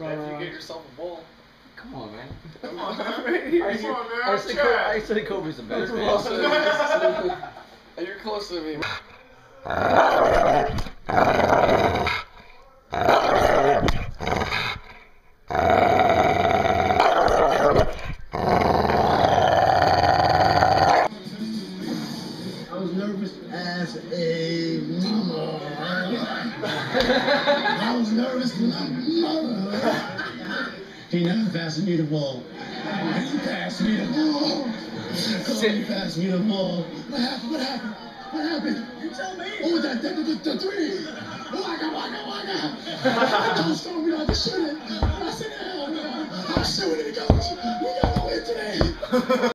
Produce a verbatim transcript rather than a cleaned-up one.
From, uh, if you get yourself a bowl. Come on, man. Come on, man. Right here. Come on, man. I said, Co I said Kobe's the best, man. You're closer to me. I was nervous as a mama. I was nervous when I'm mama. He never passed me the ball. He passed me the ball. He passed me the ball. What happened? What happened? What happened? You tell me. Oh, that, that, that, the three. Waka, waka, waka. Coach told me not to shoot it. I said, hell no. I'm shooting it, coach. We got to win today.